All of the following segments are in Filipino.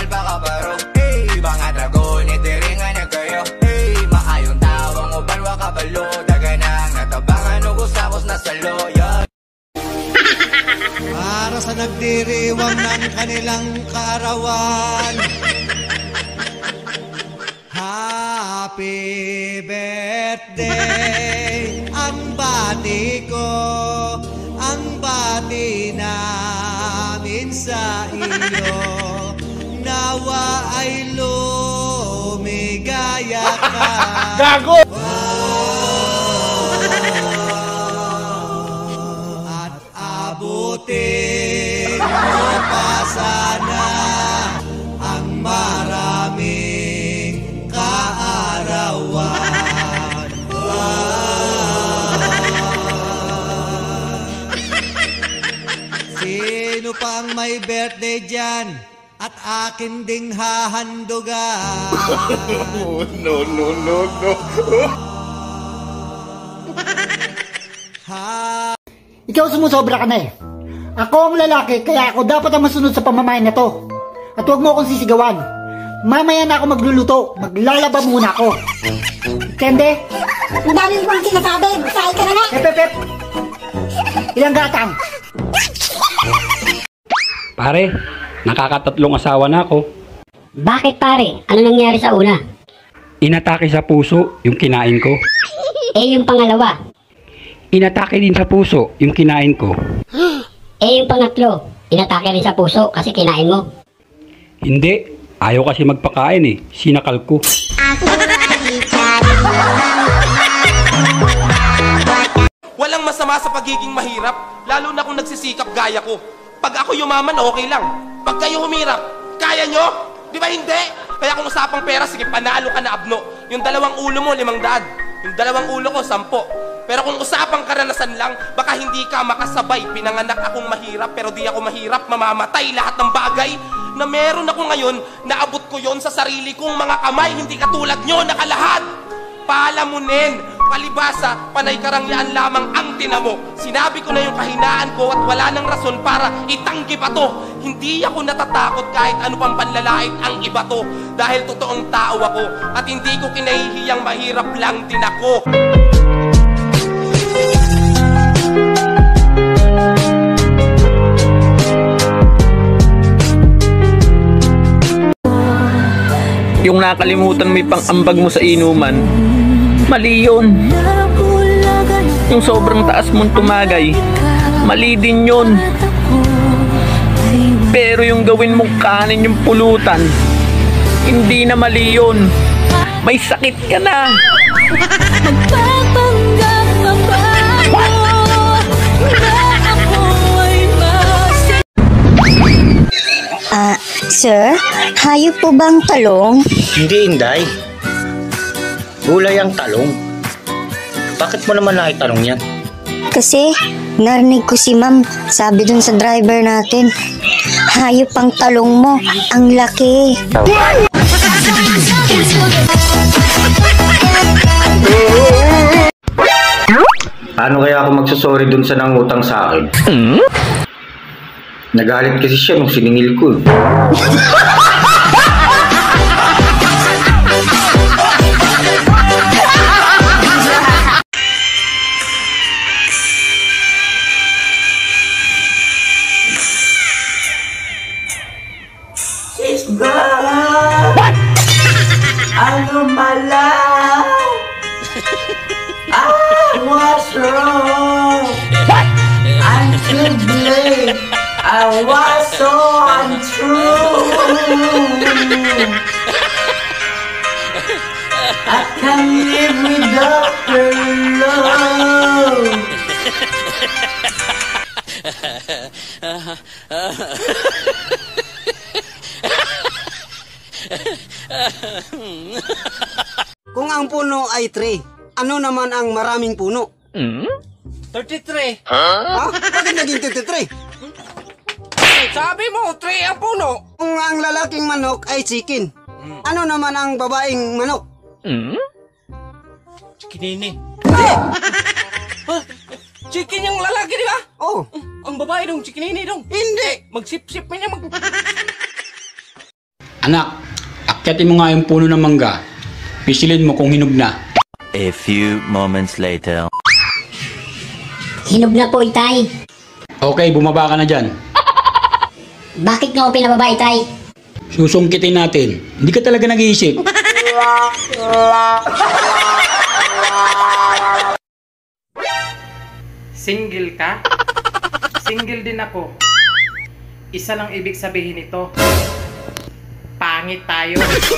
baka baro. Hey, mga dragon, itiringan na kayo. Hey, maayong tawang uban, wakabalo. Daganang natabangan, ugos-akos na salo. Para sa nagdiriwang ng kanilang kaarawan, happy birthday. Ang bati ko, ang bati namin sa iyo. Nawa ay lumigaya ka. Gago! At abutin mo pa sana ang maraming kaarawan. Sino pang may birthday dyan? At akin ding hahandugan. No. Ikaw sumusobra ka na eh. Ako ang lalaki, kaya ako dapat ang masunod sa pamamayan na to. At huwag mo akong sisigawan. Mamaya na ako magluluto. Maglalaba muna ako. Kende? Ang dami mo bang sinasabi? Masahe ka na nga! Pep. Ilang gatang? Pare, nakakatatlong asawa na ako. Bakit pare? Ano nangyari sa una? Inatake sa puso yung kinain ko. Eh yung pangalawa? Inatake din sa puso yung kinain ko. Eh yung pangatlo? Inatake rin sa puso kasi kinain mo? Hindi, ayaw kasi magpakain eh. Sinakal ko. Walang masama sa pagiging mahirap, lalo na kung nagsisikap gaya ko. Pag ako yumaman, okay lang. Pag kayo humirap, kaya nyo? Di ba hindi? Kaya kung usapang pera, sige, panalo ka na, Abno. Yung 2 ulo mo, 500. Yung 2 ulo ko, 10. Pero kung usapang karanasan lang, baka hindi ka makasabay. Pinanganak akong mahirap, pero di ako mahirap. Mamamatay lahat ng bagay na meron ako ngayon. Naabot ko yon sa sarili kong mga kamay. Hindi katulad nyo, nakalahad. Palamunin, palibasa, panay karangyaan lamang ang tinamo. Sinabi ko na yung kahinaan ko at wala nang rason para itanggi pa to. Hindi ako natatakot kahit ano pang panlalait ang iba to. Dahil totoong tao ako at hindi ko kinahihiyang mahirap lang din ako. Yung nakalimutan mo yung pang-ambag mo sa inuman, mali yun. Yung sobrang taas mong tumagay, mali din yun. Pero yung gawin mong kanin yung pulutan, hindi na mali yun. May sakit ka na. Magpapanggap pa ba mo na ako ay Sir, hayop po bang talong? Hindi, Inday. Gulay ang talong. Bakit mo naman nakitanong yan? Kasi narinig ko si ma'am, sabi dun sa driver natin, hayop ang talong mo, ang laki. Paano kaya ako magsasorry dun sa nangutang sa akin? Nagalit kasi siya nung siningil ko. What? Ano mala? What's wrong? What? I'm too late. I was so untrue. I can't live without her love. Kung ang puno ay 3, ano naman ang maraming puno? 33. Ha? Bakit naging 33? Sabi mo, 3 ang puno. Kung ang lalaking manok ay chicken, ano naman ang babaeng manok? Chikinini. Chicken yung lalaki, di ba? Oh. Ang babae dong, chikinini dong. Hindi. Magsip-sip niya Anak, akyatin mo nga yung puno ng mangga. Pisilin mo kung hinog na. A few moments later. Hinog na po, Itay. Okay, bumaba ka na dyan. Bakit nga ako pinababa, Itay? Susungkitin natin. Hindi ka talaga nag-iisip. Single ka? Single din ako. Isa lang ibig sabihin nito. Pangit tayo.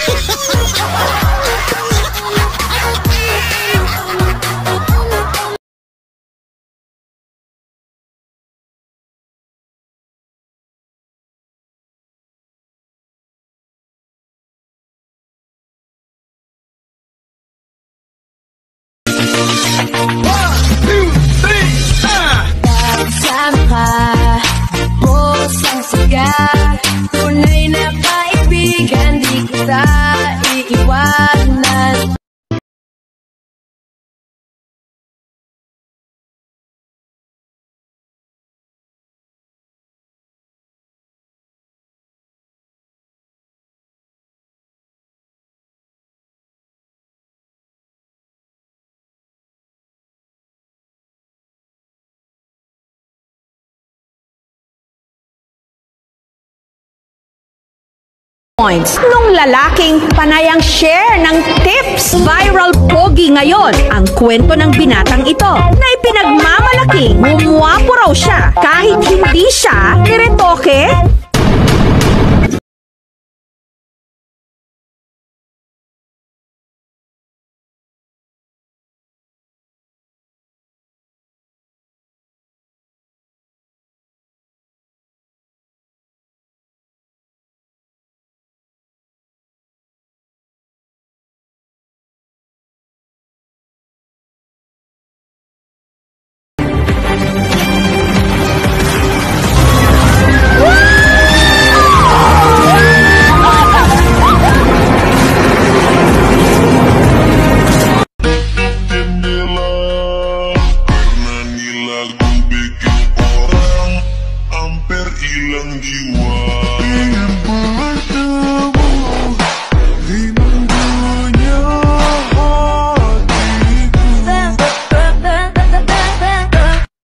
Sama ka, pusang sigat. Tunay na kaibigan, di kita iiwanan. Points nung lalaking panayang share ng tips. Viral pogi ngayon ang kwento ng binatang ito na ipinagmamalaking gumwapo raw siya kahit hindi siya niretoke